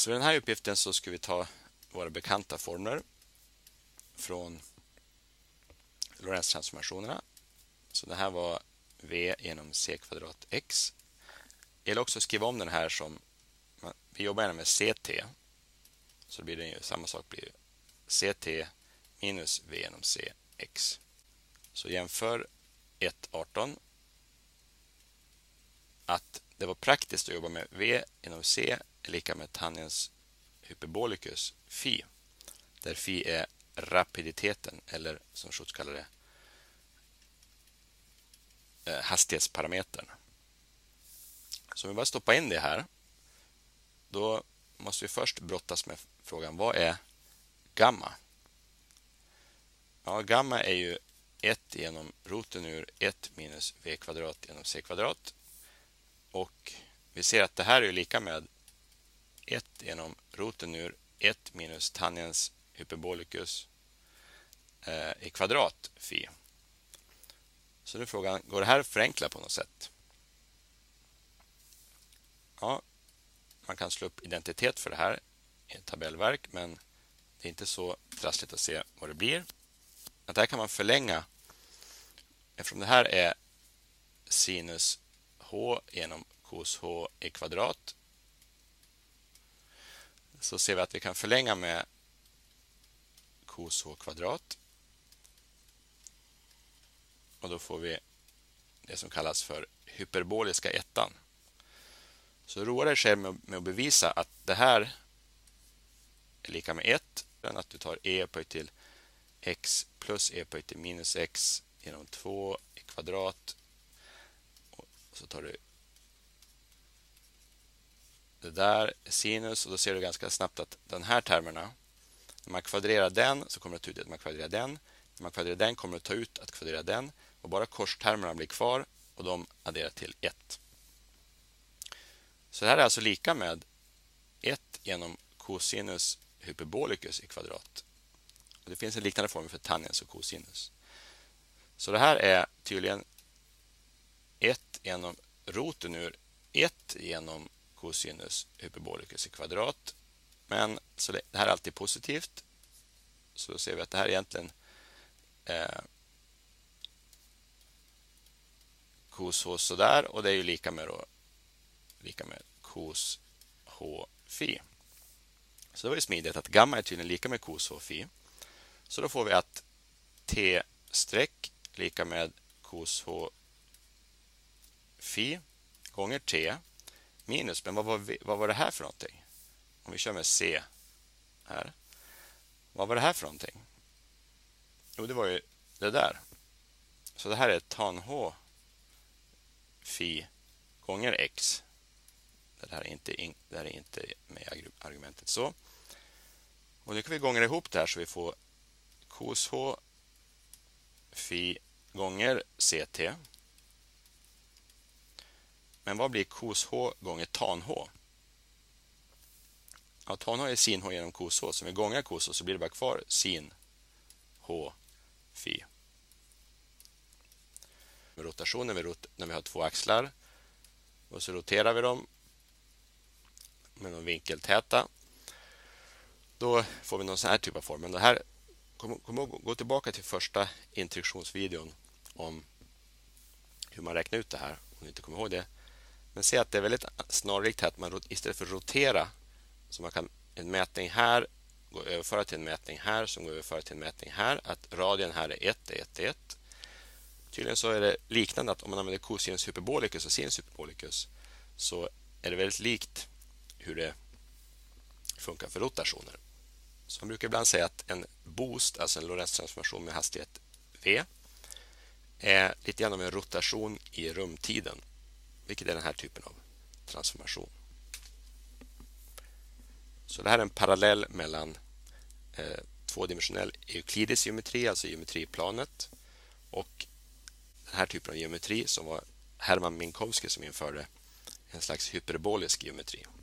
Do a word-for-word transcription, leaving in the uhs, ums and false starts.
Så i den här uppgiften så ska vi ta våra bekanta formler från Lorentz-transformationerna. Så det här var v genom c kvadrat x. Jag vill också skriva om den här som, vi jobbar med ct. Så blir det ju samma sak, blir ct minus v genom cx. Så jämför ett arton att det var praktiskt att jobba med v genom c är lika med tangens hyperbolicus phi, där phi är rapiditeten, eller som Schutz kallar det, eh, hastighetsparametern. Så om vi bara stoppar in det här, då måste vi först brottas med frågan, vad är gamma? Ja, gamma är ju ett genom roten ur ett minus v kvadrat genom c kvadrat. Och vi ser att det här är lika med ett genom roten ur ett minus tangens hyperbolicus eh, i kvadrat phi. Så nu är frågan, går det här att förenkla på något sätt? Ja, man kan slå upp identitet för det här i ett tabellverk, men det är inte så trassligt att se vad det blir. Att det här kan man förlänga, eftersom det här är sinus h genom cos h i kvadrat, så ser vi att vi kan förlänga med cos h kvadrat. Och då får vi det som kallas för hyperboliska ettan. Så roar det sig med att bevisa att det här är lika med ett, att du tar e upphöjt till x plus e upphöjt till minus x genom två i kvadrat. Och så tar du det där sinus, och då ser du ganska snabbt att den här termerna, när man kvadrerar den så kommer det ta ut att man kvadrerar den. När man kvadrerar den kommer det ta ut att kvadrera den, och bara korstermerna blir kvar och de adderar till ett. Så det här är alltså lika med ett genom cosinus hyperbolicus i kvadrat. Och det finns en liknande formel för tangens och cosinus. Så det här är tydligen ett genom roten ur ett genom cosinus hyperbolicus i kvadrat. Men så det här är alltid positivt. Så då ser vi att det här egentligen eh, cos h sådär, och det är ju lika med då, lika med cos h phi. Så det var ju smidigt att gamma är tydligen lika med cos h phi. Så då får vi att t streck lika med cos h phi gånger t minus, men vad var, vad var det här för någonting? Om vi kör med c här. Vad var det här för någonting? Jo, det var ju det där. Så det här är tan h phi gånger x. Det här är inte, det här är inte med argumentet så. Och nu kan vi gånga ihop det här så vi får cos h phi gånger ct. Men vad blir cos h gånger tan h? Ja, tan h är sin h genom cos h. Så om vi gångar cos h så blir det bara kvar sin h phi. Med rotationen, när vi har två axlar, och så roterar vi dem med någon vinkeltäta, då får vi någon sån här typ av form. Men det här, kom, kom ihåg, gå tillbaka till första introduktionsvideon om hur man räknar ut det här, om ni inte kommer ihåg det. Men se att det är väldigt snarlikt här, att man istället för att rotera, så man kan en mätning här gå överföra till en mätning här som går överföra till en mätning här, att radien här är ett, ett, ett. Tydligen så är det liknande att om man använder cosinus hyperbolicus och sinus hyperbolicus, så är det väldigt likt hur det funkar för rotationer. Så man brukar ibland säga att en boost, alltså en Lorentz-transformation med hastighet v, är lite grann om en rotation i rumtiden, vilket är den här typen av transformation. Så det här är en parallell mellan eh, tvådimensionell euklidisk geometri, alltså geometri i planet, och den här typen av geometri som var Hermann Minkowski som införde en slags hyperbolisk geometri.